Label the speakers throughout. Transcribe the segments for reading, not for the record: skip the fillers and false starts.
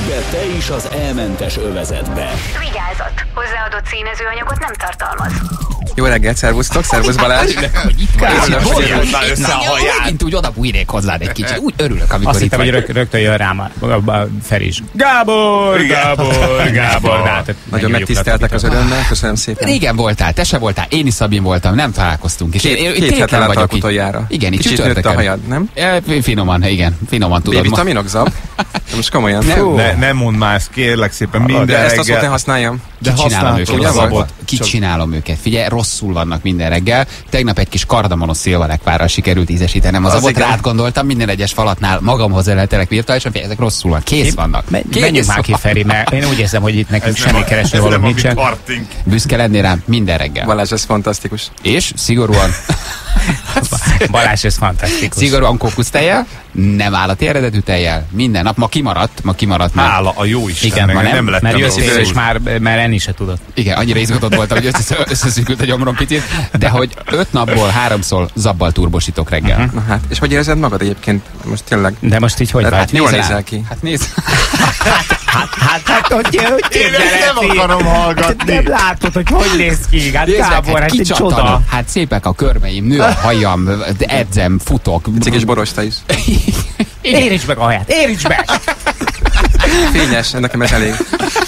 Speaker 1: be te is az elmentes övezetbe.
Speaker 2: Vigyázat! Hozzáadott színezőanyagot nem tartalmaz.
Speaker 3: Jó reggelt, szervusztok, szervusz Balázs.
Speaker 4: Megint úgy oda bújnék hozzád egy kicsit. Úgy örülök, amikor
Speaker 5: azt
Speaker 4: itt
Speaker 5: hittem, hogy rögtön jön rám a Feri is. Gábor!
Speaker 3: Nagyon megtiszteltek az örömmel, köszönöm szépen.
Speaker 4: Régen voltál, te se voltál, én is Szabin voltam, nem találkoztunk. És
Speaker 3: Két hete láttalak utoljára.
Speaker 4: Igen, így
Speaker 3: kicsit nőtt a hajad, nem?
Speaker 4: Finoman, igen, finoman tudod.
Speaker 3: B-vitaminok, Zab? Most komolyan.
Speaker 6: Nem mondd már, kérlek szépen, minden
Speaker 3: reggel. Ezt a szót én használjam.
Speaker 4: Kicsinálom őket. Figyelj, rosszul vannak minden reggel. Tegnap egy kis kardamonos szilvalekvárral sikerült ízesítenem az abot, rád gondoltam, minden egyes falatnál magamhoz elhetelek virtuálisan, ezek rosszul van, kész vannak.
Speaker 5: Menjünk már ki, Feri, mert én úgy érzem, hogy itt nekünk semmi keresni valami nincsen.
Speaker 4: Büszke lennél rám minden reggel.
Speaker 3: Balázs, ez fantasztikus.
Speaker 4: És szigorúan...
Speaker 5: Balázs, ez fantasztikus.
Speaker 4: Szigorúan kókusztejjel, nem állati eredetű tejjel, minden nap. Ma kimaradt már.
Speaker 6: Hála a jó Isten,
Speaker 5: igen,
Speaker 6: nem lettem.
Speaker 5: Mert jöttél, és már enni se tudott.
Speaker 4: Igen, annyira izgatott voltam, hogy összeszűkült a gyomrom picit, de hogy 5 napból 3-szor zabbal turbosítok reggel.
Speaker 3: Na hát, és hogy érzed magad egyébként most tényleg?
Speaker 5: De most így hogy vagy?
Speaker 3: Hát jól nézel ki.
Speaker 4: Hát nézd.
Speaker 5: Hogy
Speaker 6: én ezt nem akarom hallgatni.
Speaker 5: Nem látod, hogy néz ki? Hát Gábor, hát egy csoda.
Speaker 4: Hát szépek a körmeim, nő a hajam, edzem, futok.
Speaker 3: Cikis borosta is.
Speaker 5: Érints meg a haját, érints meg!
Speaker 3: Fényes, nekem ez elég.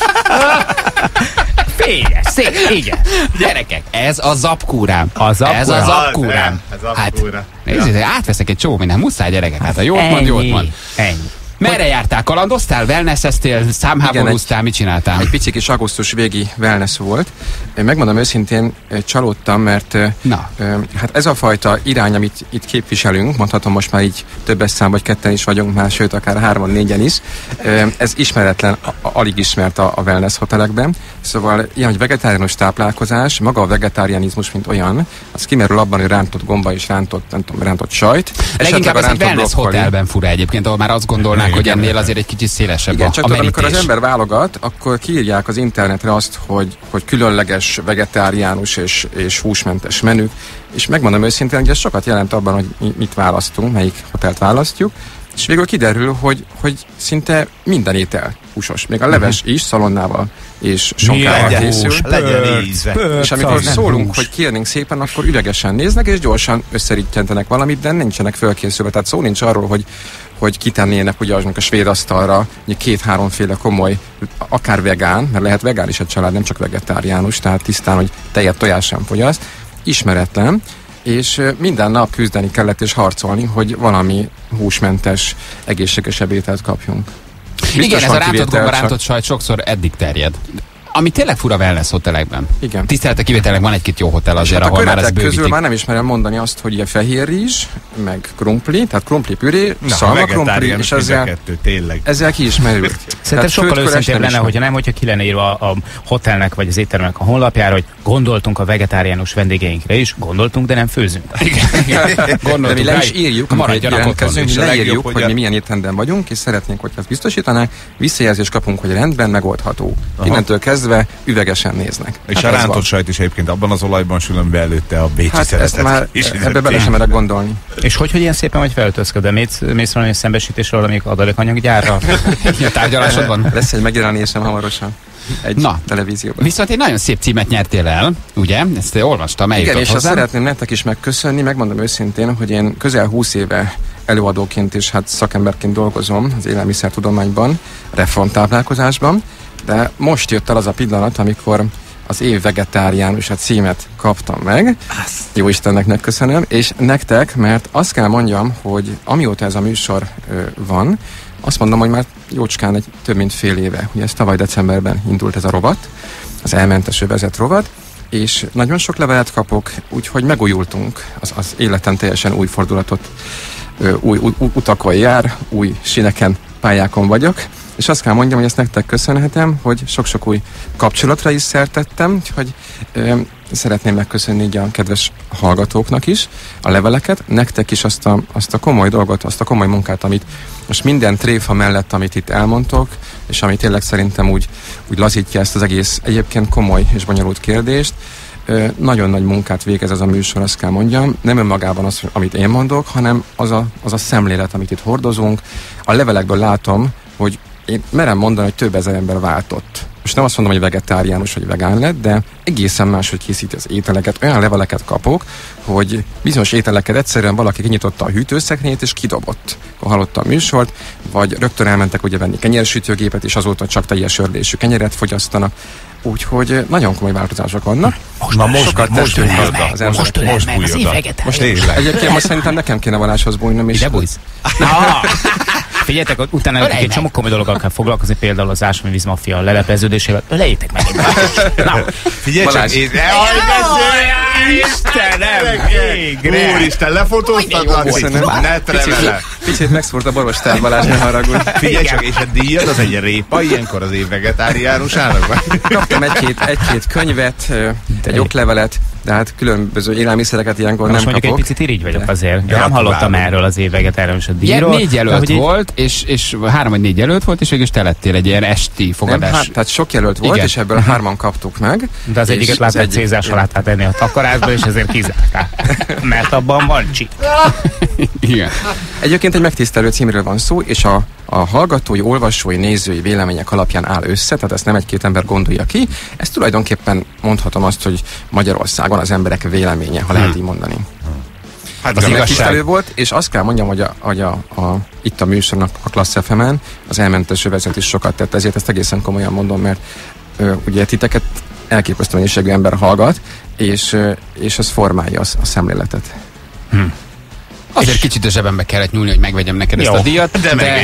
Speaker 5: Fényes, szép, igen.
Speaker 4: Gyerekek, ez a zapkúrám. Ez a zapkúrám. Hát, átveszek egy csomó minden, muszáj gyerekek. Hát a jót mond.
Speaker 5: Ennyi.
Speaker 4: Merre jártál? Kalandoztál? Wellnesseztél? Számháborúztál? Mit csináltál?
Speaker 3: Egy pici kis augusztus végi wellness volt. Én megmondom őszintén, csalódtam, mert hát ez a fajta irány, amit itt képviselünk, mondhatom most már így többes szám, vagy ketten is vagyunk már, sőt akár 3-4-en is, ez ismeretlen, alig ismert a wellness hotelekben. Szóval ilyen, hogy vegetáriánus táplálkozás, maga a vegetárianizmus, mint olyan, az kimerül abban, hogy rántott gomba és rántott sajt.
Speaker 4: Leginkább ez egy wellness hotelben fura egyébként, ahol már azt gondolnák, hogy ennél azért egy kicsit szélesebb
Speaker 3: igen,
Speaker 4: a
Speaker 3: csak amikor az ember válogat, akkor kiírják az internetre azt, hogy különleges vegetáriánus és húsmentes menü, és megmondom őszintén, hogy ez sokat jelent abban, hogy mit választunk, melyik hotelt választjuk, és végül kiderül, hogy szinte minden étel húsos. Még a leves is szalonnával és sonkával készül.
Speaker 6: Legyen íze.
Speaker 3: És amikor szólunk, hogy kérnénk szépen, akkor üregesen néznek, és gyorsan összerítjentenek valamit, de nincsenek fölkészülve. Tehát szó nincs arról, hogy kitennének ugye a svéd asztalra 2-3 komoly, akár vegán, mert lehet vegán is egy család, nem csak vegetáriánus, tehát tisztán, hogy tejet, tojás sem fogyaszt, ismeretlen, és minden nap küzdeni kellett és harcolni, hogy valami húsmentes, egészségesebb ételt kapjunk. Biztos
Speaker 4: igen, ez a rántott gomba,
Speaker 3: csak...
Speaker 4: rántott sajt sokszor eddig terjed. Ami tényleg fura wellness hotelekben.
Speaker 3: Igen.
Speaker 4: Tisztelete kivételnek van egy-két jó hotel azért,
Speaker 3: hát
Speaker 4: ahol már ez bővítik.
Speaker 3: közül már nem ismerem mondani azt, hogy ilyen fehér rizs, meg krumpli, tehát krumpli püré, szalma krumpli, és ezzel ki is merült.
Speaker 5: Szerintem sokkal őszintébb lenne, hogyha ki lenne írva a hotelnek vagy az étteremnek a honlapjára, hogy gondoltunk a vegetáriánus vendégeinkre is, gondoltunk, de nem főzünk.
Speaker 3: De mi le is írjuk, leírjuk, hogy mi milyen étrenden vagyunk, és szeretnénk, hogy ezt biztosítanák, visszajelzést kapunk, hogy rendben megoldható. Innentől kezdve üvegesen néznek.
Speaker 6: És hát a rántott sajt is egyébként abban az olajban sül, amiben előtte a bécsi szeretet.
Speaker 3: Már ebbe bele sem merek gondolni.
Speaker 5: És hogy ilyen szépen vagy felöltözködve? Mész valami szembesítésről, amik adalékanyaggyárra?
Speaker 4: A tárgyalásodban?
Speaker 3: Lesz egy megjelenésem hamarosan. Egy televízióban.
Speaker 4: Viszont egy nagyon szép címet nyertél el, ugye? Ezt olvastam, eljutott
Speaker 3: igen, és
Speaker 4: hozzá.
Speaker 3: azt szeretném nektek is megköszönni, megmondom őszintén, hogy én közel 20 éve előadóként és hát szakemberként dolgozom az élelmiszertudományban, reformtáplálkozásban, de most jött el az a pillanat, amikor az év vegetáriánus a címet kaptam meg. Jó Istennek megköszönöm, és nektek, mert azt kell mondjam, hogy amióta ez a műsor van, azt mondom, hogy már jócskán egy több mint fél éve. Ugye ez tavaly decemberben indult ez a rovat, az elmentes övezet rovat, és nagyon sok levelet kapok, úgyhogy megújultunk. Az életem teljesen új fordulatot, új utakon jár, új sineken, pályákon vagyok, és azt kell mondjam, hogy ezt nektek köszönhetem, hogy sok-sok új kapcsolatra is szert tettem, úgyhogy szeretném megköszönni így a kedves hallgatóknak is a leveleket, nektek is azt a komoly dolgot, azt a komoly munkát, amit most minden tréfa mellett, amit itt elmondtok, és ami tényleg szerintem úgy lazítja ezt az egész egyébként komoly és bonyolult kérdést. Nagyon nagy munkát végez ez a műsor, azt kell mondjam. Nem önmagában az, amit én mondok, hanem az a szemlélet, amit itt hordozunk. A levelekből látom, hogy én merem mondani, hogy több ezer ember váltott. Most nem azt mondom, hogy vegetáriánus vagy vegán lett, de egészen máshogy készíti az ételeket. Olyan leveleket kapok, hogy bizonyos ételeket egyszerűen valaki kinyitotta a hűtőszekrényt és kidobott. Hallotta a műsort, vagy rögtön elmentek ugye venni kenyersütőgépet, és azóta csak teljes ördésű kenyeret fogyasztanak. Úgyhogy nagyon komoly változások vannak.
Speaker 6: Most
Speaker 3: egyébként most szerintem nekem kéne valáshoz bújnom.
Speaker 5: Ide bújsz? Figyeljetek, utána egy csomó komoly dologgal kell foglalkozni, például az ásványvíz maffia lelepleződésével. Lejétek meg!
Speaker 6: Figyelj csak! Istenem! Végre! Úristen, lefotóztad? Netre vele!
Speaker 3: Picit megszúrt a borostár, Balázs, ne haragudj.
Speaker 6: Figyelj csak, és a díjad az egy répa ilyenkor az év vegetáriánusának?
Speaker 3: Kaptam egy-két könyvet, egy oklevelet, de hát különböző élelmiszereket ilyenkor
Speaker 5: most
Speaker 3: nem kapok.
Speaker 5: Mondjuk egy picit irigy vagyok azért. Én nem hallottam erről az év vegetáriánus díjról.
Speaker 4: 4 jelölt volt, és 3 vagy 4 jelölt volt, és végül is te lettél egy ilyen esti fogadás.
Speaker 3: Nem, tehát sok jelölt volt, igen. És ebből 3-an kaptuk meg.
Speaker 5: De az egyiket látod Cézár salátát enni a takarásba, és ezért kizárták. Mert abban van csík.
Speaker 4: Igen.
Speaker 3: Egyébként egy megtisztelő címről van szó, és a hallgatói, olvasói, nézői vélemények alapján áll össze, tehát ezt nem egy-két ember gondolja ki. Ez tulajdonképpen mondhatom azt, hogy Magyarországon az emberek véleménye, ha lehet így mondani. Hát az megtisztelő volt, és azt kell mondjam, hogy itt a műsornak, a Klassz FM-en az elmentes övezet is sokat tett, ezért ezt egészen komolyan mondom, mert ugye titeket elképesztő mennyiségű ember hallgat, és az formálja a szemléletet.
Speaker 4: Azért kicsit a zsebembe kellett nyúlni, hogy megvegyem neked ezt a díjat.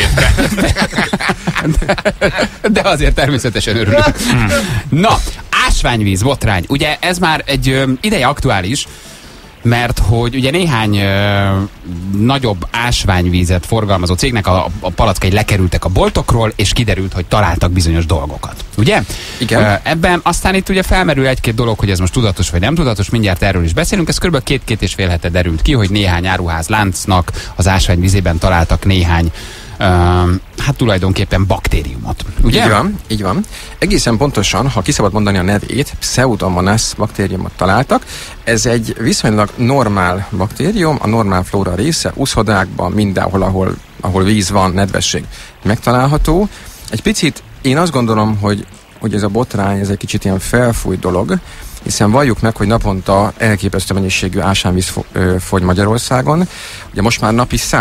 Speaker 4: De azért természetesen örülünk. Na, ásványvíz, botrány. Ugye ez már egy ideje aktuális, mert hogy ugye néhány nagyobb ásványvízet forgalmazó cégnek a palackai lekerültek a boltokról, és kiderült, hogy találtak bizonyos dolgokat. Ugye?
Speaker 3: Igen.
Speaker 4: Ebben aztán itt ugye felmerül egy-két dolog, hogy ez most tudatos vagy nem tudatos, mindjárt erről is beszélünk. Ez kb. 2-2,5 hete derült ki, hogy néhány áruház láncnak az ásványvízében találtak néhány hát tulajdonképpen baktériumot. Ugye?
Speaker 3: Így van. Egészen pontosan, ha ki szabad mondani a nevét, Pseudomonas baktériumot találtak. Ez egy viszonylag normál baktérium, a normál flóra része, uszodákban, mindenhol, ahol víz van, nedvesség megtalálható. Egy picit én azt gondolom, hogy ez a botrány, ez egy kicsit ilyen felfújt dolog, hiszen valljuk meg, hogy naponta elképesztő mennyiségű ásványvíz fogy Magyarországon. Ugye most már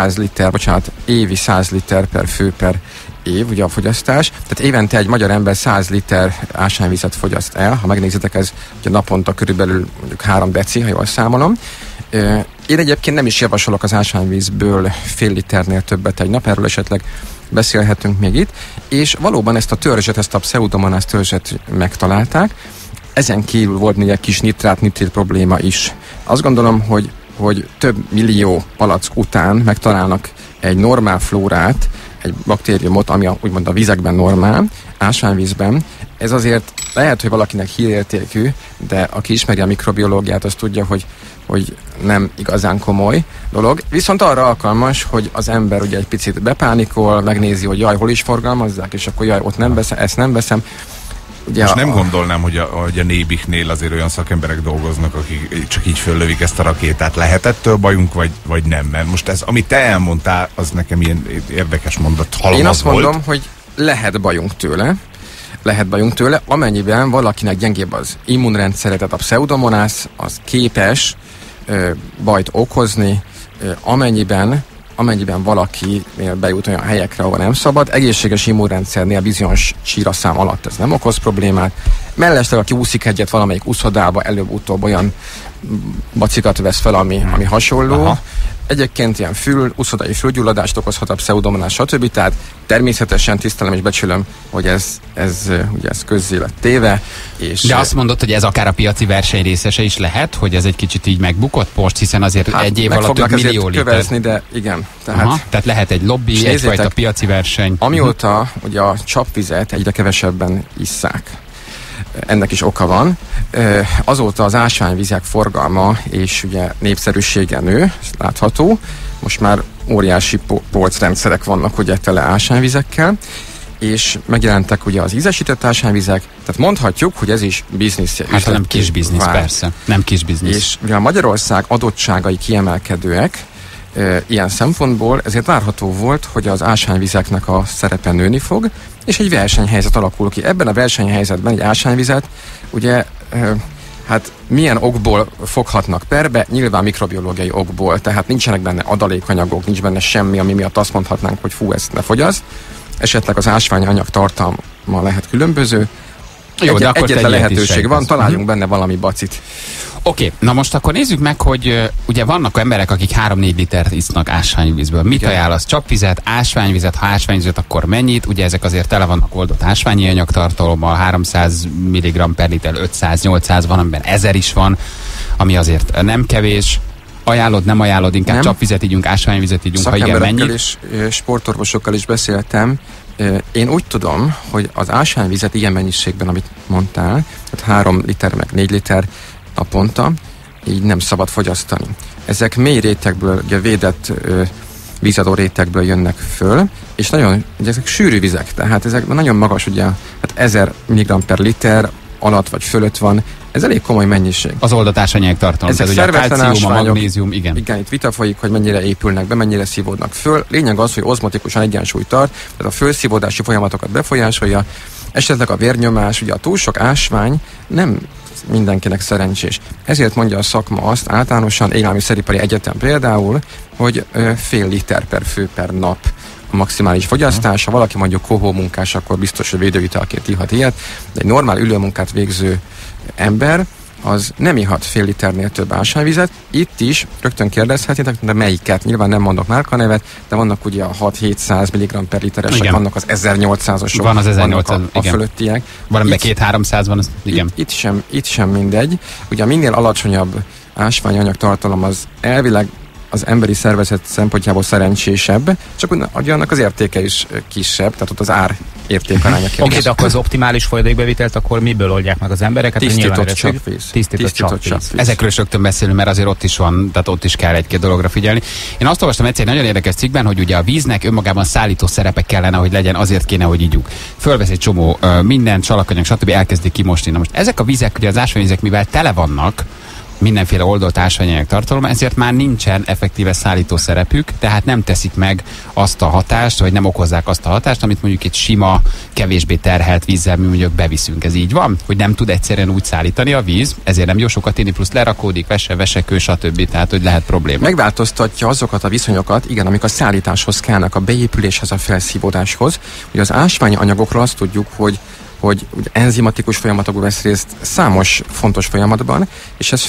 Speaker 3: évi 100 liter per fő per év, ugye a fogyasztás. Tehát évente egy magyar ember 100 liter ásványvizet fogyaszt el. Ha megnézitek, ez ugye naponta körülbelül mondjuk 3 deci, ha jól számolom. Én egyébként nem is javasolok az ásványvízből fél liternél többet egy nap, erről esetleg beszélhetünk még itt. És valóban ezt a Pseudomonas törzset megtalálták. Ezen kívül volt még egy kis nitrit probléma is. Azt gondolom, hogy több millió palack után megtalálnak egy normál flórát, egy baktériumot, ami úgymond a vizekben normál, ásványvízben. Ez azért lehet, hogy valakinek hírértékű, de aki ismeri a mikrobiológiát, az tudja, hogy nem igazán komoly dolog. Viszont arra alkalmas, hogy az ember ugye egy picit bepánikol, megnézi, hogy jaj, hol is forgalmazzák, és akkor jaj, ott nem veszem, ezt nem veszem. Ugye
Speaker 6: most nem gondolnám, hogy a Nébiknél azért olyan szakemberek dolgoznak, akik csak így föllövik ezt a rakétát. Lehet ettől bajunk, vagy nem? Mert most ez, amit te elmondtál, az nekem ilyen érdekes mondat.
Speaker 3: Én azt mondom, hogy lehet bajunk tőle, amennyiben valakinek gyengébb az immunrendszere, tehát a Pseudomonas, az képes bajt okozni, amennyiben valakinél bejut olyan helyekre, ahol nem szabad, egészséges immunrendszernél bizonyos síraszám alatt ez nem okoz problémát. Mellesleg, aki úszik egyet valamelyik úszodába, előbb-utóbb olyan bacikat vesz fel, ami hasonló. Aha. Egyébként ilyen úszodai fülgyulladást okozhat a Pseudomonas, stb. Tehát természetesen tisztelem és becsülöm, hogy ez közzé lett téve. És
Speaker 4: de azt mondod, hogy ez akár a piaci verseny részese is lehet, hogy ez egy kicsit így megbukott most, hiszen azért egy év alatt több millió liter.
Speaker 3: Kövezni, de igen.
Speaker 4: Tehát lehet egy lobby, egyfajta piaci verseny.
Speaker 3: Amióta ugye a csapvizet egyre kevesebben isszák, ennek is oka van. Azóta az ásványvizek forgalma és ugye népszerűsége nő, látható. Most már óriási polcrendszerek vannak ugye tele ásványvizekkel, és megjelentek ugye az ízesített ásványvizek, tehát mondhatjuk, hogy ez is biznisz.
Speaker 4: Hát nem kis biznisz, persze. Nem kis biznisz.
Speaker 3: És mivel Magyarország adottságai kiemelkedőek, ilyen szempontból, ezért várható volt, hogy az ásványvizeknek a szerepe nőni fog, és egy versenyhelyzet alakul ki. Ebben a versenyhelyzetben egy ásványvizet ugye hát milyen okból foghatnak perbe? Nyilván mikrobiológiai okból, tehát nincsenek benne adalékanyagok, nincs benne semmi, ami miatt azt mondhatnánk, hogy fú, ezt ne fogyaszt. Esetleg az ásványanyag tartalma lehet különböző.
Speaker 4: Jó, de akkor
Speaker 3: egyetlen lehetőség van, találjunk benne valami bacit.
Speaker 4: Oké, na most akkor nézzük meg, hogy ugye vannak emberek, akik 3-4 litert isznak ásványvízből. Mit ajánlasz? Csapvizet, ásványvizet, ha ásványvizet, akkor mennyit? Ugye ezek azért tele vannak oldott ásványi anyagtartalommal, 300 mg per liter, 500-800, van, amiben 1000 is van, ami azért nem kevés. Ajánlod, nem ajánlod, inkább nem. Csapvizet ígyunk, ásványvizet ígyunk, ha igen, mennyit?
Speaker 3: És sportorvosokkal is beszéltem. Én úgy tudom, hogy az ásványvizet ilyen mennyiségben, amit mondtál, tehát 3 liter meg 4 liter naponta, így nem szabad fogyasztani. Ezek mély rétegből, ugye védett vízadó rétegből jönnek föl, és nagyon, ugye ezek sűrű vizek, tehát ezek nagyon magas, ugye, hát 1000 mg per liter alatt vagy fölött van, ez elég komoly mennyiség.
Speaker 4: Az oldott ásványanyag tartalom,
Speaker 3: ezek
Speaker 4: tehát ugye a kálcium, a magnézium, igen.
Speaker 3: Igen, itt vita folyik, hogy mennyire épülnek be, mennyire szívódnak föl. Lényeg az, hogy ozmotikusan egyensúlyt tart, tehát a fölszívódási folyamatokat befolyásolja, esetleg a vérnyomás, ugye a túl sok ásvány nem mindenkinek szerencsés. Ezért mondja a szakma azt, általánosan élelmiszeripari egyetem például, hogy fél liter per fő per nap a maximális fogyasztás. Ha valaki mondjuk kohó munkás, akkor biztos, hogy védővitalként ihat ilyet, de egy normál ülőmunkát végző ember az nem ihat fél liternél több ásványvizet. Itt is rögtön kérdezhetnétek, de melyiket? Nyilván nem mondok márkanevet, de vannak ugye a 6-700 mg per literesek, igen. Vannak az 1800-osok,
Speaker 4: van az 1800,
Speaker 3: vannak a fölöttiek.
Speaker 4: Valamiben 2-300 van, az, igen.
Speaker 3: Itt sem mindegy. Ugye minél alacsonyabb ásványanyag tartalom az elvileg az emberi szervezet szempontjából szerencsésebb, csak ugye annak az értéke is kisebb, tehát ott az ár értékaránya kérdés.
Speaker 5: Oké, de akkor az optimális folyadékbevitelt akkor miből oldják meg az embereket?
Speaker 3: Tisztított csapvíz.
Speaker 5: Tisztított csapvíz.
Speaker 4: Ezekről is rögtön beszélünk, mert azért ott is van, tehát ott is kell egy-két dologra figyelni. Én azt olvastam egyszer egy nagyon érdekes cikkben, hogy ugye a víznek önmagában szállító szerepe kellene, hogy legyen, azért kéne, hogy ígyuk. Fölvesz egy csomó minden, csalakanyag, stb. Elkezdik kimosni. Na most ezek a vizek, ugye az ásványvizek, mivel tele vannak mindenféle oldott ásványanyag tartalma, ezért már nincsen effektíve szállító szerepük, tehát nem teszik meg azt a hatást, vagy nem okozzák azt a hatást, amit mondjuk egy sima, kevésbé terhelt vízzel mi mondjuk beviszünk. Ez így van? Hogy nem tud egyszerűen úgy szállítani a víz, ezért nem jó sokat inni, plusz lerakódik, vesekő, stb. Tehát, hogy lehet probléma.
Speaker 3: Megváltoztatja azokat a viszonyokat, igen, amik a szállításhoz kellnek, a beépüléshez, a felszívódáshoz. Ugye az ásványi anyagokról azt tudjuk, hogy enzimatikus folyamatokban vesz részt számos fontos folyamatban, és ez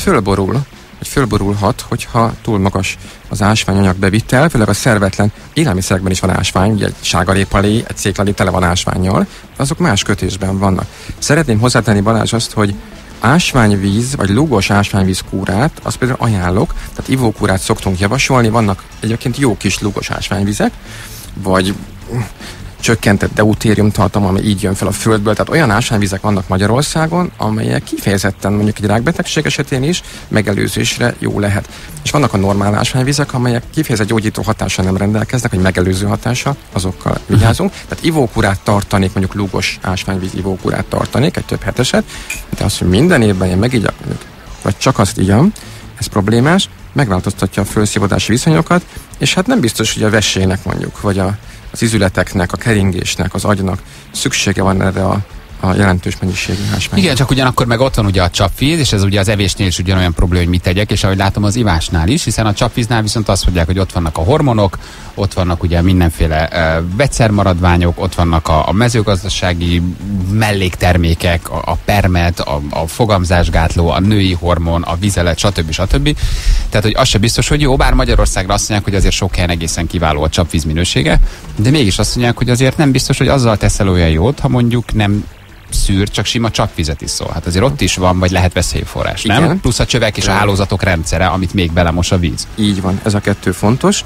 Speaker 3: fölborulhat, hogyha túl magas az ásványanyag bevitel, főleg a szervetlen élelmiszerekben is van ásvány, ugye egy sárgalépalé, egy céklalé tele van ásvánnyal, azok más kötésben vannak. Szeretném hozzátenni, Balázs, azt, hogy ásványvíz, vagy lúgos ásványvíz kúrát, azt például ajánlok, tehát ivókúrát szoktunk javasolni, vannak egyébként jó kis lúgos ásványvizek, vagy csökkentett deutérium tartalma, ami így jön fel a földből. Tehát olyan ásványvizek vannak Magyarországon, amelyek kifejezetten mondjuk egy rákbetegség esetén is megelőzésre jó lehet. És vannak a normál ásványvizek, amelyek kifejezett gyógyító hatással nem rendelkeznek, vagy megelőző hatása, azokkal vigyázunk. Tehát ivókurát tartanék, mondjuk lúgos ásványvíz ivókurát tartanék, egy több heteset, de az, hogy minden évben én megígyak, vagy csak azt igyam, ez problémás, megváltoztatja a fölszívódási viszonyokat, és hát nem biztos, hogy a vesének mondjuk, vagy az izületeknek, a keringésnek, az agynak szüksége van erre a jelentős mennyiségű ásvány.
Speaker 4: Igen, csak ugyanakkor meg ott van ugye a csapvíz, és ez ugye az evésnél is ugyanolyan probléma, hogy mit tegyek, és ahogy látom az ivásnál is, hiszen a csapvíznál viszont azt mondják, hogy ott vannak a hormonok, ott vannak ugye mindenféle vegyszermaradványok, ott vannak a mezőgazdasági melléktermékek, a permet, a fogamzásgátló, a női hormon, a vizelet, stb. Tehát, hogy az se biztos, hogy jó, bár Magyarországra azt mondják, hogy azért sok helyen egészen kiváló a csapvíz minősége, de mégis azt mondják, hogy azért nem biztos, hogy azzal teszel olyan jót, ha mondjuk nem szűr, csak sima csapvizet iszol. Hát azért ott is van, vagy lehet veszélyforrás, nem? Igen. Plusz a csövek és a hálózatok rendszere, amit még belemos a víz.
Speaker 3: Így van, ez a kettő fontos.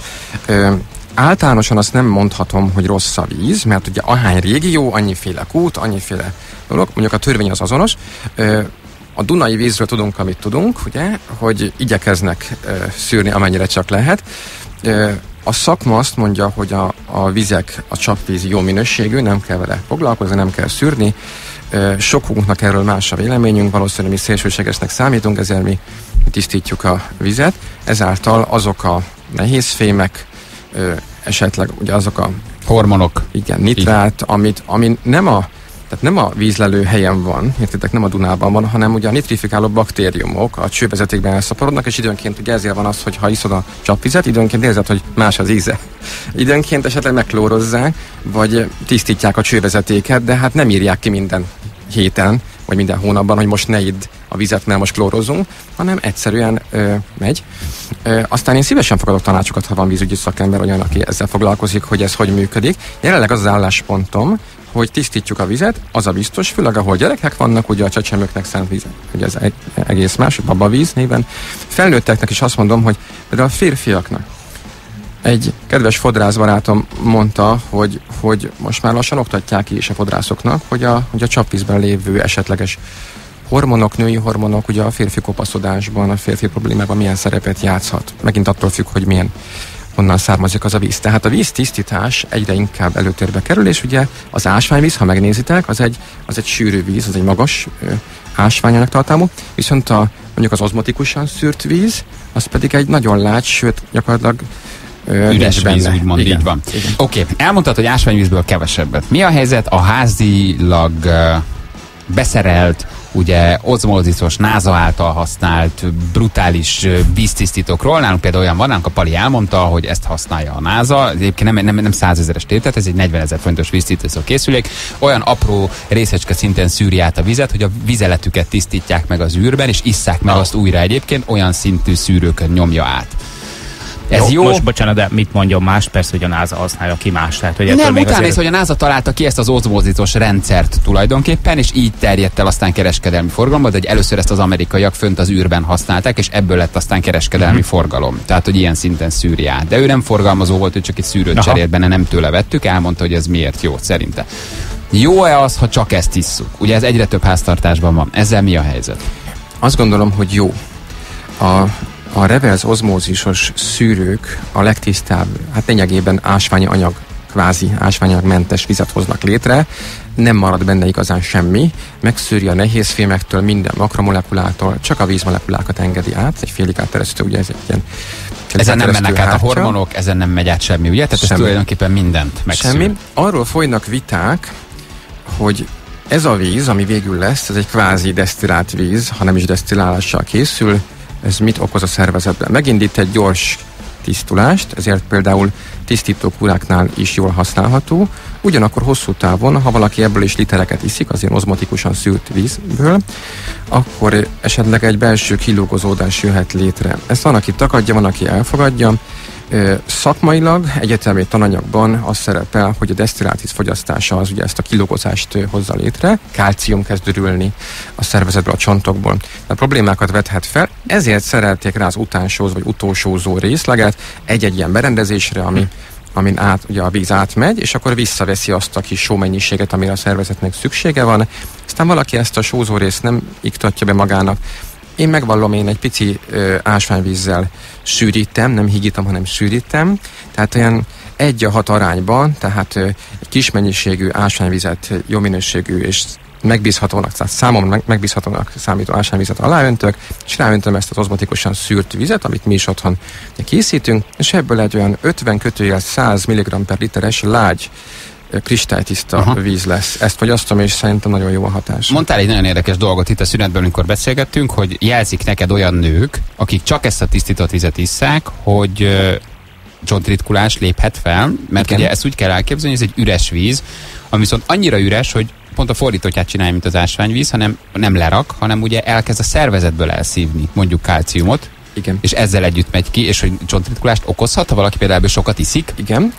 Speaker 3: Általánosan azt nem mondhatom, hogy rossz a víz, mert ugye ahány régió, annyiféle kút, annyiféle dolog, mondjuk a törvény az azonos. A Dunai vízről tudunk, amit tudunk, ugye, hogy igyekeznek szűrni, amennyire csak lehet. A szakma azt mondja, hogy a vizek, a csapvíz jó minőségű, nem kell vele foglalkozni, nem kell szűrni. Sokunknak erről más a véleményünk, valószínűleg mi szélsőségesnek számítunk, ezért mi tisztítjuk a vizet. Ezáltal azok a nehézfémek, esetleg ugye azok a
Speaker 4: hormonok.
Speaker 3: Igen, nitrát, ami nem a vízlelő helyen van, értitek, nem a Dunában van, hanem ugye a nitrifikáló baktériumok a csővezetékben elszaporodnak, és időnként ugye ezért van az, hogy ha iszod a csapvizet, időnként érzed, hogy más az íze. Időnként esetleg megklórozzák, vagy tisztítják a csővezetéket, de hát nem írják ki minden héten, vagy minden hónapban, hogy most ne idd a vizet, mert most klórozunk, hanem egyszerűen megy. Aztán én szívesen fogadok tanácsokat, ha van vízügyi szakember olyan, aki ezzel foglalkozik, hogy ez hogy működik. Jelenleg az álláspontom, hogy tisztítjuk a vizet, az a biztos, főleg ahol gyerekek vannak, ugye a csecsemőknek szánt víz, ugye ez egész más, babavíz néven. Felnőtteknek is azt mondom, hogy például a férfiaknak. Egy kedves fodrászbarátom mondta, hogy most már lassan oktatják ki is a fodrászoknak, hogy a csapvízben lévő esetleges hormonok, női hormonok, ugye a férfi kopaszodásban, a férfi problémában milyen szerepet játszhat. Megint attól függ, hogy honnan származik az a víz. Tehát a víztisztítás egyre inkább előtérbe kerül, és ugye az ásványvíz, ha megnézitek, az egy sűrű víz, az egy magas ásványanyag tartalmú, viszont mondjuk az ozmotikusan szűrt víz, az pedig egy nagyon lágy, sőt gyakorlatilag
Speaker 4: üres víz, úgymond, így van. Oké, elmondtad, hogy ásványvízből kevesebbet. Mi a helyzet a házilag beszerelt, ugye ozmózisos, NASA által használt brutális víztisztítókról? Nálunk például olyan van, nálunk a Pali elmondta, hogy ezt használja a NASA. Egyébként nem 100 000-es tétet, ez egy 40 000 forintos víztisztító készülék. Olyan apró részecske szinten szűri át a vizet, hogy a vizeletüket tisztítják meg az űrben, és isszák meg azt újra egyébként, olyan szintű szűrőkön nyomja át. Ez jó.
Speaker 5: Most bocsánat, de mit mondjon más? Persze, hogy a NASA használja ki más. Tehát, hogy
Speaker 4: nem, utána néz, hogy a NASA találta ki ezt az ozmózisos rendszert tulajdonképpen, és így terjedt el aztán kereskedelmi forgalomba, de először ezt az amerikaiak fönt az űrben használták, és ebből lett aztán kereskedelmi forgalom. Tehát, hogy ilyen szinten szűri át. De ő nem forgalmazó volt, ő csak egy szűrőt cserélt benne, nem tőle vettük, elmondta, hogy ez miért jó szerinte. Jó-e az, ha csak ezt isszuk? Ugye ez egyre több háztartásban van. Ezzel mi a helyzet?
Speaker 3: Azt gondolom, hogy jó. A reverse ozmózisos szűrők a legtisztább, hát lényegében ásványanyag, kvázi ásványanyagmentes vizet hoznak létre, nem marad benne igazán semmi, megszűri a nehézfémektől, minden makromolekulától, csak a vízmolekulákat engedi át, egy félig átteresztő, ugye ez egy ilyen...
Speaker 4: Ezen nem mennek át a hormonok, ezen nem megy át semmi, ugye? Tehát ez tulajdonképpen mindent megszűr. Semmi.
Speaker 3: Arról folynak viták, hogy ez a víz, ami végül lesz, ez egy kvázi desztillált víz, ha nem is desztillálással készül, ez mit okoz a szervezetben? Megindít egy gyors tisztulást, ezért például tisztítókúráknál is jól használható, ugyanakkor hosszú távon, ha valaki ebből is litereket iszik, az ilyen ozmotikusan szűrt vízből, akkor esetleg egy belső kilúgozódás jöhet létre. Ezt van, aki takadja, van, aki elfogadja. Szakmailag, egyetemi tananyagban az szerepel, hogy a desztillált víz fogyasztása az ugye ezt a kilógozást hozza létre, kálcium kezd ürülni a szervezetből, a csontokból. Tehát problémákat vethet fel, ezért szerelték rá az utánsózó vagy utósózó részleget egy-egy ilyen berendezésre, amin ugye a víz átmegy, és akkor visszaveszi azt a kis sómennyiséget, amire a szervezetnek szüksége van. Aztán valaki ezt a sózó részt nem iktatja be magának. Én megvallom, én egy pici ásványvízzel sűrítem, nem hígítom, hanem sűrítem, tehát olyan 1:6 arányban, tehát egy kis mennyiségű ásványvizet, jó minőségű és megbízhatónak, tehát számomra megbízhatónak számító ásványvizet aláöntök, és ráöntöm ezt az ozmotikusan szűrt vizet, amit mi is otthon készítünk, és ebből egy olyan 50-100 mg/literes lágy kristálytiszta víz lesz. Ezt fogyasztom, és szerintem nagyon jó a hatás.
Speaker 4: Mondtál egy nagyon érdekes dolgot itt a szünetben, amikor beszélgettünk, hogy jelzik neked olyan nők, akik csak ezt a tisztított vizet isszák, hogy csontritkulás léphet fel, mert igen, ugye ezt úgy kell elképzelni, hogy ez egy üres víz, ami viszont annyira üres, hogy pont a fordítottját csinálja, mint az ásványvíz, hanem nem lerak, hanem ugye elkezd a szervezetből elszívni, mondjuk kálciumot,
Speaker 3: igen,
Speaker 4: és ezzel együtt megy ki, és hogy csontritkulást okozhat, ha valaki például sokat iszik?
Speaker 3: Igen,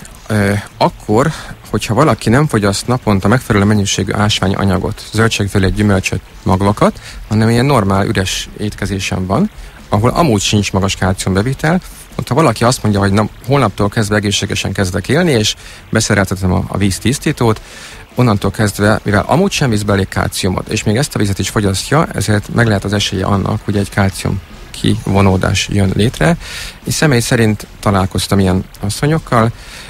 Speaker 3: akkor, hogyha valaki nem fogyaszt naponta megfelelő mennyiségű ásványanyagot, zöldségfélét, gyümölcsöt, magvakat, hanem ilyen normál üres étkezésen van, ahol amúgy sincs magas kálciumbevitel, ott ha valaki azt mondja, hogy holnaptól kezdve egészségesen kezdek élni, és beszereltetem a víztisztítót, onnantól kezdve, mivel amúgy sem visz belé kálciumot, és még ezt a vizet is fogyasztja, ezért meg lehet az esélye annak, hogy egy kálcium kivonódás jön létre. És személy szerint találkoztam ilyen asszonyokkal,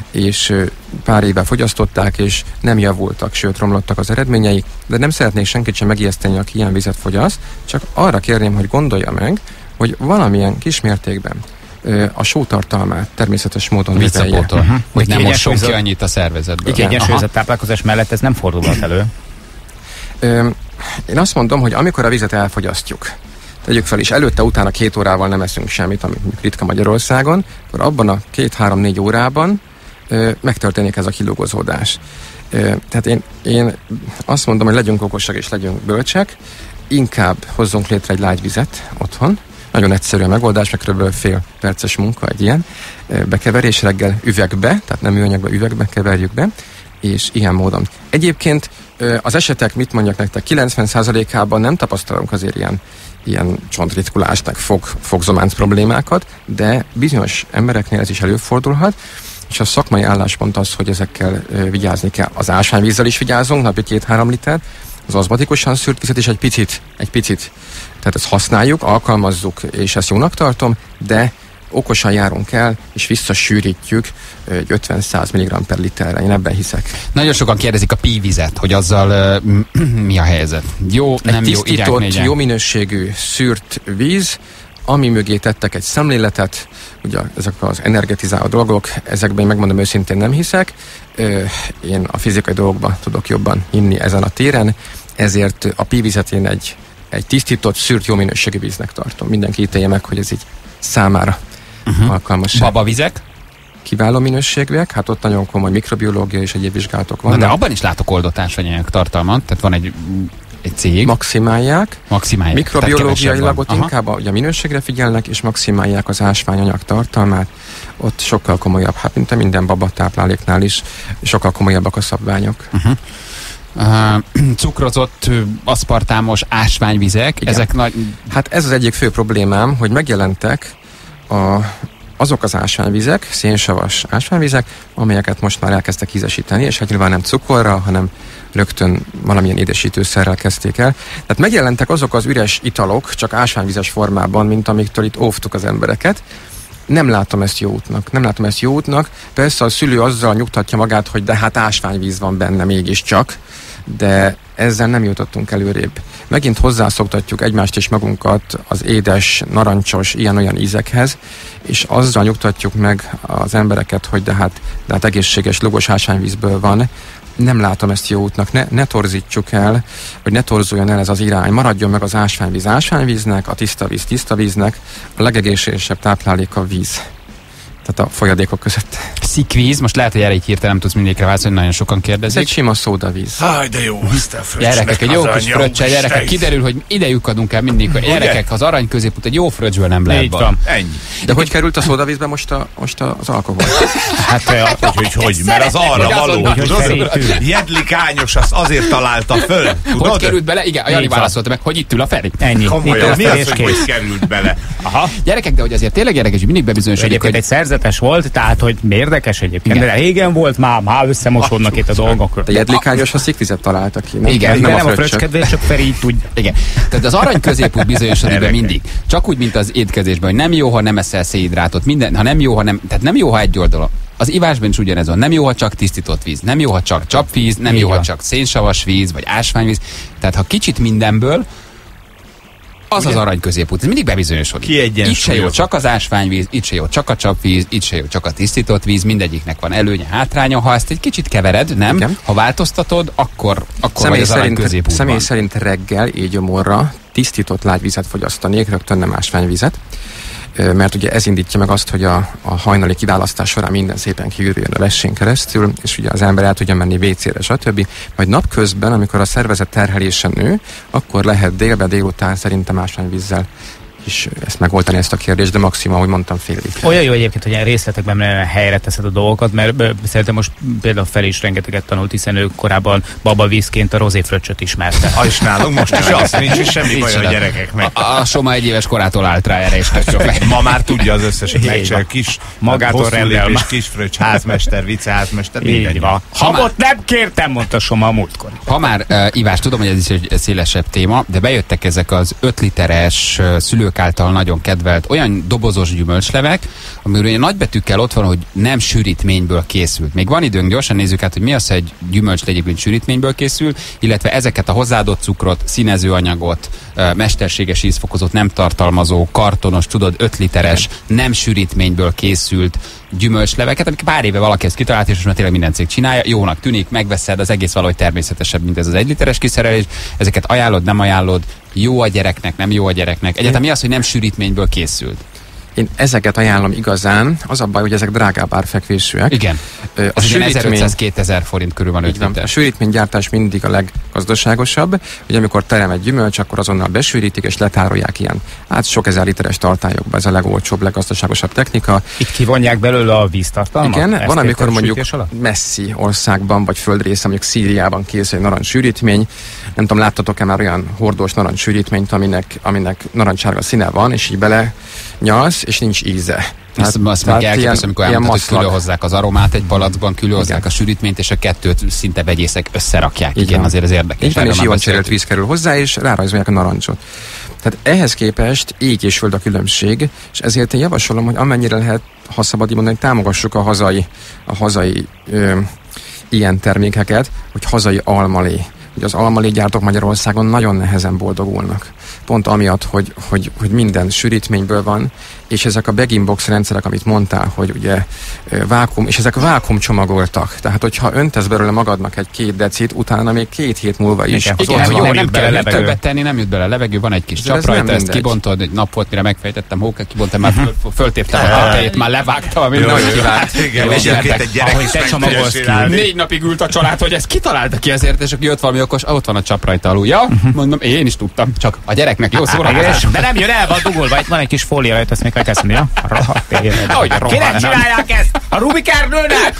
Speaker 3: és pár éve fogyasztották, és nem javultak, sőt romlottak az eredményeik, de nem szeretnék senkit sem megijeszteni, aki ilyen vizet fogyaszt, csak arra kérném, hogy gondolja meg, hogy valamilyen kismértékben a sótartalmát természetes módon
Speaker 4: Visszapótol, hogy nem mosson ki annyit a szervezetből.
Speaker 5: Kiegyensúlyozott táplálkozás mellett ez nem fordulhat elő.
Speaker 3: Én azt mondom, hogy amikor a vizet elfogyasztjuk, tegyük fel is, előtte-utána 2 órával nem eszünk semmit, amit ritka Magyarországon, akkor abban a 2-3-4 órában megtörténik ez a kilugozódás. Tehát én azt mondom, hogy legyünk okosak és legyünk bölcsek, inkább hozzunk létre egy lágyvizet otthon. Nagyon egyszerű a megoldás, meg kb. fél perces munka egy ilyen bekeverés reggel üvegbe, tehát nem műanyagba, üvegbe keverjük be, és ilyen módon. Egyébként az esetek, mit mondjak nektek, 90%-ában nem tapasztalunk azért ilyen csontritkulást, meg fogzománc problémákat, de bizonyos embereknél ez is előfordulhat, és a szakmai álláspont az, hogy ezekkel vigyázni kell. Az ásványvízzel is vigyázunk, napi 2-3 liter, az ozmatikusan szűrt vizet is egy picit, tehát ezt használjuk, alkalmazzuk, és ezt jónak tartom, de okosan járunk el, és visszasűrítjük 50-100 mg per literre. Én ebben hiszek.
Speaker 4: Nagyon sokan kérdezik a pívizet, hogy azzal mi a helyzet. Jó,
Speaker 3: egy
Speaker 4: nem jó,
Speaker 3: tisztított, jó minőségű szűrt víz, ami mögé tettek egy szemléletet, ugye ezek az energetizáló dolgok, ezekben megmondom őszintén nem hiszek. Én a fizikai dolgokban tudok jobban hinni ezen a téren, ezért a pívizet én egy tisztított, szűrt, jó minőségű víznek tartom. Mindenki ítélje meg, hogy ez így számára alkalmas.
Speaker 4: Babavizek?
Speaker 3: Kiváló minőségűek, hát ott nagyon komoly mikrobiológia és egyéb vizsgálatok vannak.
Speaker 4: De abban is látok oldott ásványanyag tartalmat, tehát van egy cég.
Speaker 3: Maximálják. Mikrobiológiailag ott
Speaker 4: Aha.
Speaker 3: inkább a minőségre figyelnek, és maximálják az ásványanyag tartalmát. Ott sokkal komolyabb, hát mint a minden babatápláléknál is, sokkal komolyabbak a szabványok.
Speaker 4: Cukrozott, aszpartámos ásványvizek,
Speaker 3: igen.
Speaker 4: Ezek nagy...
Speaker 3: Hát ez az egyik fő problémám, hogy megjelentek azok az ásványvizek, szénsavas ásványvizek, amelyeket most már elkezdtek ízesíteni, és hát nyilván nem cukorral, hanem rögtön valamilyen édesítőszerrel kezdték el. Tehát megjelentek azok az üres italok, csak ásványvizes formában, mint amiktől itt óvtuk az embereket. Nem látom ezt jó útnak. Persze a szülő azzal nyugtatja magát, hogy de hát ásványvíz van benne mégiscsak, de ezzel nem jutottunk előrébb. Megint hozzászoktatjuk egymást és magunkat az édes, narancsos, ilyen-olyan ízekhez, és azzal nyugtatjuk meg az embereket, hogy de hát egészséges, logos ásványvízből van. Nem látom ezt jó útnak, ne torzítsuk el, vagy ne torzuljon el ez az irány. Maradjon meg az ásványvíz ásványvíznek, a tiszta víz tiszta víznek, a legegészségesebb táplálék a víz. Tehát a folyadékok között.
Speaker 4: Szikvíz, most lehet, hogy erre így hirtelen nem tudsz mindegyikre válaszolni, nagyon sokan kérdezik.
Speaker 3: Ez egy sima szódavíz.
Speaker 6: Háj, de jó, azt a fröccsnek.
Speaker 4: Gyerekek, egy jó kis fröccsel, gyerekek, kiderül, hogy ide lyukadunk el mindig, hogy gyerekek, az arany középút egy jó fröccsből nem lehet van.
Speaker 6: Ennyi.
Speaker 3: De hogy került a szódavízba most az alkohol?
Speaker 5: Hát,
Speaker 6: hogy mert az arra való. Jedlikányos azt azért találta föl.
Speaker 4: Hogy került bele? Igen, a Jani válaszolta meg, hogy itt ül a Feri.
Speaker 5: ennyi.
Speaker 6: Komolyan, mi az, hogy került bele?
Speaker 5: Aha.
Speaker 4: Gyerekek, de hogy azért tényleg érdekes, hogy mindig bebizonyosodik,
Speaker 5: Egyébként egy szerzetes volt, tehát hogy érdekes egyébként.
Speaker 4: Igen.
Speaker 5: De régen volt, már összemosódnak itt a dolgok.
Speaker 3: De jedlikányos a szikvizet találta ki, nem?
Speaker 4: Igen,
Speaker 5: Nem a
Speaker 3: fröccsök.
Speaker 5: fröccskedvél, csak Feri így tudja.
Speaker 4: Igen. Tehát az arany középút bizonyosodik be mindig. Csak úgy, mint az étkezésben, hogy nem jó, ha nem eszel szénhidrátot, minden, ha nem jó, ha nem, tehát nem jó, ha egy oldalon. Az ivásban is ugyanez van. Nem jó, ha csak tisztított víz, nem jó, ha csak csapvíz, nem jó, ha csak szénsavas víz, vagy ásványvíz. Tehát ha kicsit mindenből, az az arany középút. Ez mindig bebizonyosodik. Itt se jó csak az ásványvíz, itt se jó csak a csapvíz, itt se jó csak a tisztított víz, mindegyiknek van előnye, hátránya. Ha ezt egy kicsit kevered, nem? Igen. Ha változtatod, akkor vagy az arany középútban.
Speaker 3: Személy szerint reggel éjgyomorra tisztított lágyvizet fogyasztanék, rögtön nem ásványvizet. Mert ugye ez indítja meg azt, hogy a hajnali kiválasztás során minden szépen kiürüljön a vessén keresztül, és ugye az ember el tudja menni WC-re, stb. Majd napközben, amikor a szervezet terhelése nő, akkor lehet délután szerintem ásványvízzel is ezt megoldani ezt a kérdést, de maximum, ahogy mondtam, fél liter.
Speaker 5: Olyan jó egyébként, hogy ilyen részletekben helyre teszed a dolgokat, mert szerintem most például Feri is rengeteget tanult, hiszen ő korábban babavízként a rozéfröccsöt ismerte.
Speaker 6: És nálunk most is az, nincs semmi baj a gyerekeknek.
Speaker 4: A Soma 1 éves korától állt rá erre, és
Speaker 6: ma már tudja az összeset megcsinálni. Kis
Speaker 5: magától rendel.
Speaker 6: Kis fröccs, házmester, viceházmester,
Speaker 5: így van. Habot nem kértem, mondta Soma a múltkor.
Speaker 4: Ha már ivás, tudom, hogy ez is egy szélesebb téma, de bejöttek ezek az 5 literes szülők szülők által nagyon kedvelt olyan dobozos gyümölcslevek, amiről ugye nagybetűkkel ott van, hogy nem sűrítményből készült. Még van időnk, gyorsan nézzük át, hogy mi az, hogy egy gyümölcs egyébként sűrítményből készül, illetve ezeket a hozzáadott cukrot, színezőanyagot, mesterséges ízfokozót nem tartalmazó, kartonos, 5 literes, nem sűrítményből készült gyümölcsleveket, amik pár éve valaki ezt kitalált, és most már tényleg minden cég csinálja, jónak tűnik, megveszed, az egész valahogy természetesebb, mint ez az 1 literes kiszerelés. Ezeket ajánlod, nem ajánlod, jó a gyereknek, nem jó a gyereknek. Egyáltalán mi az, hogy nem sűrítményből készült?
Speaker 3: Én ezeket ajánlom igazán, az a baj, hogy ezek drágább árfekvésűek.
Speaker 4: Igen. Az ugye 1500-2000 forint körül van 5 liter.
Speaker 3: A sűrítménygyártás mindig a leggazdaságosabb, hogy amikor terem egy gyümölcs, akkor azonnal besűrítik és letárolják ilyen sok ezer literes tartályokba. Ez a legolcsóbb, leggazdaságosabb technika.
Speaker 5: Itt kivonják belőle a víztartalmat?
Speaker 3: Igen, van, amikor mondjuk messzi országban, vagy földrészen, mondjuk Szíriában készül egy narancssűrítmény. Nem tudom, láttatok-e már olyan hordós narancssűrítményt, aminek narancsárga színe van, és így bele nyalsz, és nincs íze.
Speaker 4: Azt meg elképesztő, amikor elmondod, hogy különhozzák az aromát egy palackban, különhozzák a sűrítményt, és a kettőt szinte vegyészek összerakják. Igen, azért ez érdekes.
Speaker 3: Igen, és ioncserélt víz kerül hozzá, és rárajzolják a narancsot. Tehát ehhez képest ég és föld a különbség, és ezért én javasolom, hogy amennyire lehet, ha szabad így mondani, támogassuk a hazai ilyen termékeket, hogy hazai almalé. Ugye az almalégyártók Magyarországon nagyon nehezen boldogulnak. Pont amiatt, hogy minden sűrítményből van, és ezek a bag-in-box rendszerek, amit mondtál, hogy ugye vákum, és ezek vákum csomagoltak. Tehát, hogyha öntesz belőle magadnak egy 2 decit, utána még 2 hét múlva is.
Speaker 4: Igen, jó, nem kell többet tenni, nem jut bele levegő, van egy kis csap rajta, ezt kibontod, egy nap volt, mire megfejtettem, hókát kibontam, már föltéptem a tatejét, már levágtam, amit nagyon kívánt.
Speaker 5: Ahogy te csomagolsz ki.
Speaker 4: 4 napig ült a család, hogy ezt kitalálta ki ezért, és aki jött valami okos, ott van a csap rajta alul. Ja, mondom, én is tudtam, csak a gyereknek jó szórakozás.
Speaker 5: De nem jön el, van dugolva, itt van egy kis fólia rajta, ezt még meg kell szedni, ja? Kinek csinálják ezt? A Rubikárnőnek?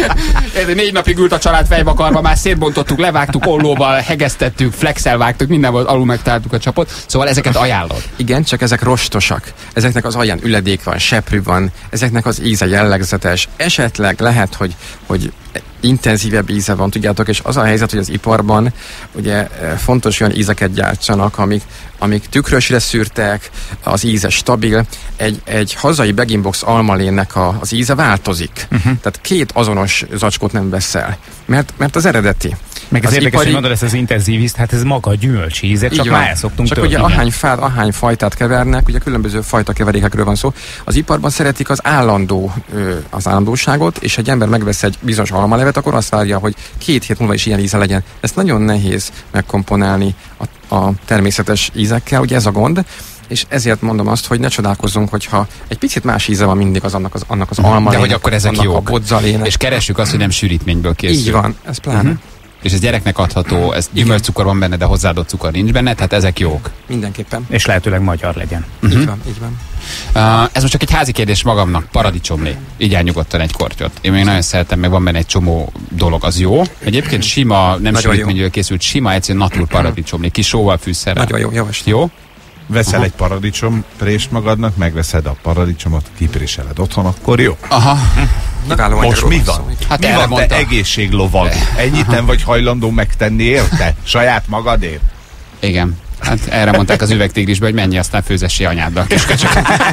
Speaker 4: 4 napig ült a család fejvakarva, már szétbontottuk, levágtuk ollóval, hegesztettük, flexelvágtuk, minden volt, alul megtaláltuk a csapot. Szóval ezeket ajánlod.
Speaker 3: Igen, csak ezek rostosak. Ezeknek az alján üledék van, seprű van, ezeknek az íze jellegzetes. Esetleg lehet, hogy intenzívebb íze van, tudjátok, és az a helyzet, hogy az iparban ugye fontos olyan ízeket gyártsanak, amik tükrösre szűrtek, az íze stabil. Egy hazai bag-in-box almalénnek az íze változik. Tehát 2 azonos zacskót nem veszel, mert az eredeti.
Speaker 5: Meg az érdekes, hogy mondod ezt az intenzív ízt, hát ez maga a gyümölcs íze, csak már elszoktunk
Speaker 3: tőle. Csak ugye ahány fajtát kevernek, ugye különböző fajta keverékekről van szó. Az iparban szeretik az állandóságot, és egy ember megvesz egy bizonyos almalevet, akkor azt várja, hogy 2 hét múlva is ilyen íze legyen. Ezt nagyon nehéz megkomponálni a természetes ízekkel, ugye ez a gond. És ezért mondom azt, hogy ne csodálkozzunk, hogyha egy picit más íze van mindig annak az almalének.
Speaker 4: De hogy akkor ezek jók. És keressük azt, hogy nem sűrítményből készül.
Speaker 3: Így van, ez pláne.
Speaker 4: És ez gyereknek adható, ez gyümölcscukor van benne, de hozzáadott cukor nincs benne, tehát ezek jók.
Speaker 3: Mindenképpen.
Speaker 5: És lehetőleg magyar legyen.
Speaker 3: Így van, így van.
Speaker 4: Ez most csak egy házi kérdés magamnak, paradicsomlé. Így nyugodtan egy kortyot. Én még nagyon szeretem, meg van benne egy csomó dolog, az jó. Egyébként sima, nem sűrítményből készült, sima, egyszerűen natur paradicsomlé, kis sóval, fűszerrel.
Speaker 3: Nagyon jó, javaslom.
Speaker 4: Jó?
Speaker 6: Veszel egy paradicsomprést magadnak, megveszed a paradicsomot, kipréseled otthon, akkor jó.
Speaker 4: Aha.
Speaker 6: Most mi van?
Speaker 4: Hát
Speaker 6: mi van, te egészséglovag? Ennyit nem vagy hajlandó megtenni érte? Saját magadért?
Speaker 4: Igen. Hát erre mondták az üvegtigrisbe, hogy menj, aztán főzessi anyáddal, kiskacsok.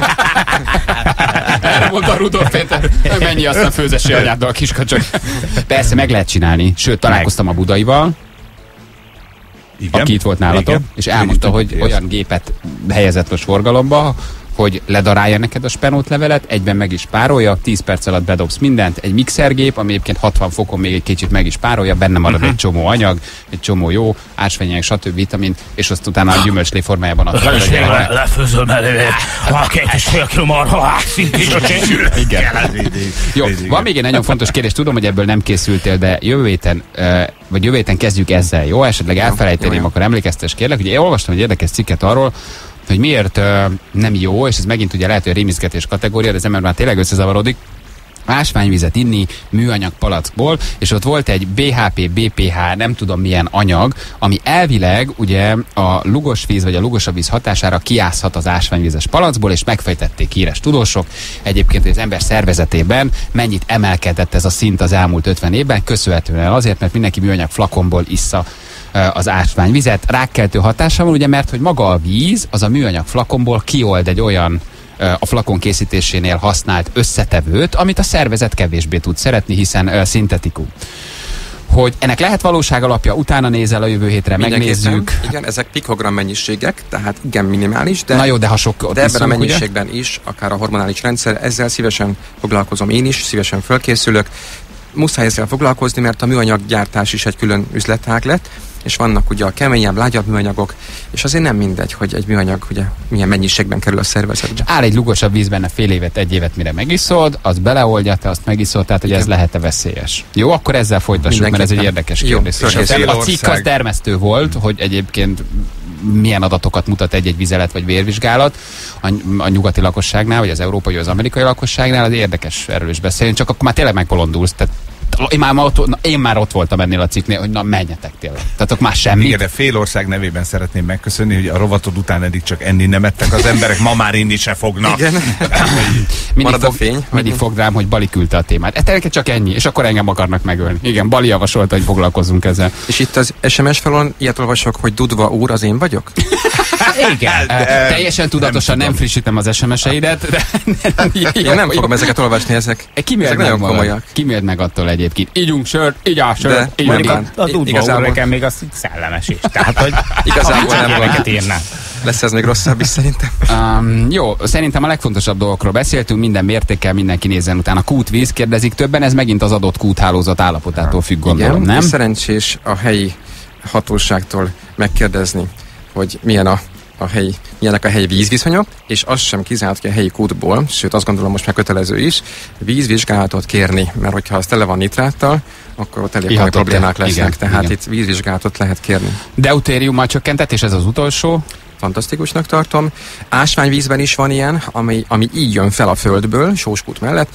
Speaker 4: Erre mondta Rudolf Péter, hogy menj, aztán főzessi anyáddal, kiskacsok. Persze meg lehet csinálni, sőt találkoztam a Budaival, igen, aki itt volt nálatok, igen, és elmondta, hogy olyan gépet helyezett most forgalomba, hogy ledarálja neked a spenótlevelet, egyben meg is párolja, 10 perc alatt bedobsz mindent, egy mixergép, ami egyébként 60 fokon még egy kicsit meg is párolja, benne marad egy csomó anyag, egy csomó jó ásványanyag, stb. Vitamin, és azt utána a gyümölcslé formájában adta.
Speaker 5: Lefőzöm elő, 2,5 kg marha, szintén.
Speaker 4: Igen. Jó, van még egy nagyon fontos kérdés, tudom, hogy ebből nem készültél, de jövő héten kezdjük ezzel, jó? Esetleg elfelejteném, akkor emlékeztes kérlek. Ugye én olvastam egy érdekes cikket arról, hogy miért nem jó, és ez megint ugye lehet, hogy a rémisztgetés kategória, de az ember már tényleg összezavarodik, ásványvizet inni műanyag palackból, és ott volt egy BHP, BPH, nem tudom milyen anyag, ami elvileg ugye a lugosvíz vagy a lugosavíz hatására kiászhat az ásványvizes palackból, és megfejtették híres tudósok. Egyébként, hogy az ember szervezetében mennyit emelkedett ez a szint az elmúlt 50 évben, köszönhetően azért, mert mindenki műanyag flakonból issza az ásványvizet. Rákkeltő hatása van, ugye, mert hogy maga a víz, az a műanyag flakonból kiold egy olyan a flakon készítésénél használt összetevőt, amit a szervezet kevésbé tud szeretni, hiszen szintetikum. Hogy ennek lehet valóság alapja, utána nézel a jövő hétre, megnézzük.
Speaker 3: Igen, ezek pikogram mennyiségek, tehát igen minimális, de,
Speaker 4: na jó, de ha sok,
Speaker 3: de ebben a mennyiségben ugye? Is, akár a hormonális rendszer, ezzel szívesen foglalkozom én is, szívesen fölkészülök. Muszáj ezzel foglalkozni, mert a műanyaggyártás is egy külön üzletág lett, és vannak ugye a keményebb, lágyabb műanyagok, és azért nem mindegy, hogy egy műanyag ugye milyen mennyiségben kerül a szervezetbe.
Speaker 4: Áll egy lugosabb víz benne fél évet, egy évet, mire megiszod, az beleoldja, te azt megiszod, tehát hogy ez lehet-e veszélyes. Jó, akkor ezzel folytassuk, mert ez egy érdekes kérdés. A cikk az termesztő volt, hogy egyébként milyen adatokat mutat egy-egy vizelet vagy vérvizsgálat a nyugati lakosságnál, vagy az európai, vagy az amerikai lakosságnál, az érdekes erről is beszélni, csak akkor már tényleg megbolondulsz. Tehát én már ott voltam ennél a cikknél, hogy na menjetek tényleg. Tehát akkor már semmi.
Speaker 6: Igen, de fél ország nevében szeretném megköszönni, hogy a rovatod után eddig csak enni nem ettek az emberek, ma már inni se fognak. Igen.
Speaker 4: mindig fog rám, hogy Bali küldte a témát. Tényleg csak ennyi, és akkor engem akarnak megölni. Igen, Bali javasolta, hogy foglalkozzunk ezzel.
Speaker 3: És itt az SMS falon ilyet olvasok, hogy Dudva úr, az én vagyok?
Speaker 4: Igen. Teljesen tudatosan nem frissítem az SMS-eidet.
Speaker 3: Én nem fogom ezeket olvasni, ezek nagyon komolyak.
Speaker 4: Kimélt meg attól egyébként. Ígyunk sört, ígyál sört,
Speaker 5: a Dudva úr nekem még az szellemes is. Tehát, hogy
Speaker 3: igazából nem van. Lesz ez még rosszabb is szerintem.
Speaker 4: Jó, szerintem a legfontosabb dolgokról beszéltünk, minden mértékkel mindenki nézzen utána. Kútvíz, kérdezik többen, ez megint az adott kúthálózat állapotától függ, gondolom, nem?
Speaker 3: Szerencsés a helyi hatóságtól megkérdezni, hogy milyenek a helyi vízviszonyok, és az sem kizárt ki a helyi kútból, sőt azt gondolom most már kötelező is, vízvizsgálatot kérni, mert hogyha az tele van nitráttal, akkor ott elég komoly problémák lesznek, igen, tehát igen. Itt vízvizsgálatot lehet kérni.
Speaker 4: Deutériummal csökkentetés, ez az utolsó?
Speaker 3: Fantasztikusnak tartom. Ásványvízben is van ilyen, ami így jön fel a földből, Sóskút mellett,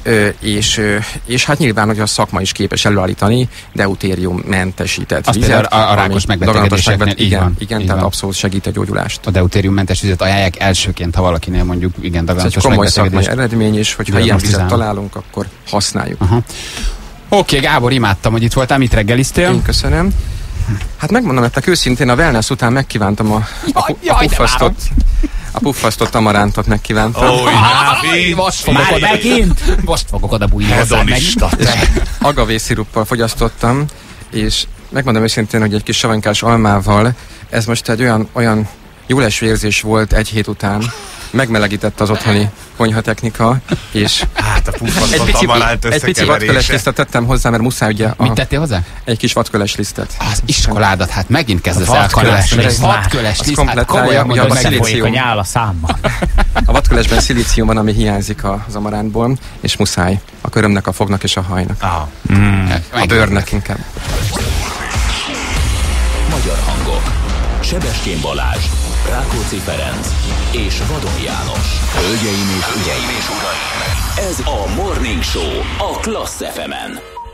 Speaker 3: és hát nyilván, hogy a szakma is képes előállítani deutériummentesített vizet.
Speaker 4: A rákos megbetegedéseknél
Speaker 3: igen, tehát abszolút segít a gyógyulást.
Speaker 4: A deutériummentes vizet ajánlják elsőként, ha valakinél mondjuk igen daganatos
Speaker 3: megbetegedés. Ez egy komoly szakmai eredmény is, hogyha ilyen vizet találunk, akkor használjuk.
Speaker 4: Oké, Gábor, imádtam, hogy itt voltál, mit reggeliztél?
Speaker 3: Én köszönöm. Hát megmondom nektek őszintén, a wellness után megkívántam a puffasztott amarántot megkívántam.
Speaker 4: Most fogok oda bújni hozzá meg.
Speaker 3: Agavészsziruppal fogyasztottam, és megmondom őszintén, hogy egy kis savanykás almával, ez most egy olyan jóleső érzés volt egy hét után, megmelegített az otthoni konyhatechnika, és
Speaker 6: hát a puffasztott amaránt
Speaker 3: egy pici vadköles lisztet tettem hozzá, mert muszáj ugye...
Speaker 4: Mit tettél hozzá?
Speaker 3: Egy kis vadköles lisztet.
Speaker 4: Az iskoládat, hát megint kezdesz elkanásni. Vadköles liszt, hát komolyan mondod,
Speaker 5: megfolyik a nyál a számban.
Speaker 3: A vadkölesben szilícium van, ami hiányzik az amarántból, és muszáj a körömnek, a fognak és a hajnak. A bőrnek inkább.
Speaker 1: Magyar hangok. Sebestyén Balázs, Rákóczi Ferenc és Vadon János. Hölgyeim és uraim, ez a Morning Show a Klassz FM-en.